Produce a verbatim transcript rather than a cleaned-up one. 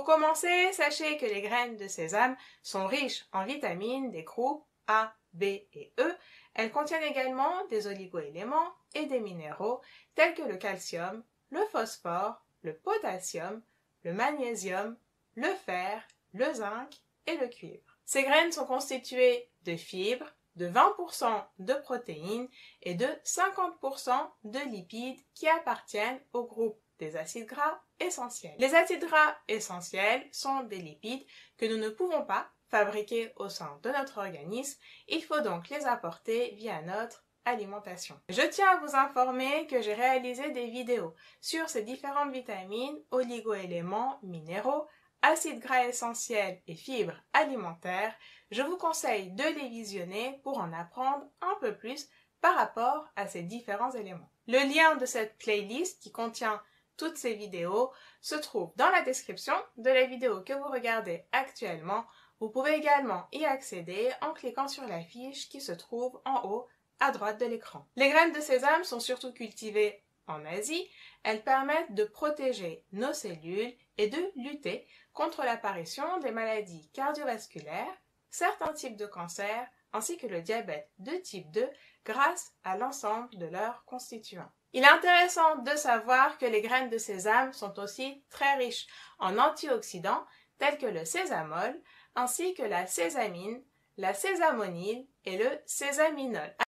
commencer, sachez que les graines de sésame sont riches en vitamines des groupes A, B et E. Elles contiennent également des oligoéléments et des minéraux tels que le calcium, le phosphore, le potassium, le magnésium, le fer, le zinc et le cuivre. Ces graines sont constituées de fibres, de vingt pour cent de protéines et de cinquante pour cent de lipides qui appartiennent au groupe des acides gras essentiels. Les acides gras essentiels sont des lipides que nous ne pouvons pas fabriquer au sein de notre organisme. Il faut donc les apporter via notre alimentation. Je tiens à vous informer que j'ai réalisé des vidéos sur ces différentes vitamines, oligoéléments, minéraux, acides gras essentiels et fibres alimentaires. Je vous conseille de les visionner pour en apprendre un peu plus par rapport à ces différents éléments. Le lien de cette playlist qui contient toutes ces vidéos se trouve dans la description de la vidéo que vous regardez actuellement. Vous pouvez également y accéder en cliquant sur la fiche qui se trouve en haut à droite de l'écran. Les graines de sésame sont surtout cultivées en Asie. Elles permettent de protéger nos cellules et de lutter contre l'apparition des maladies cardiovasculaires, certains types de cancers ainsi que le diabète de type deux grâce à l'ensemble de leurs constituants. Il est intéressant de savoir que les graines de sésame sont aussi très riches en antioxydants tels que le sésamol ainsi que la sésamine, la sésamonile et le sésaminol.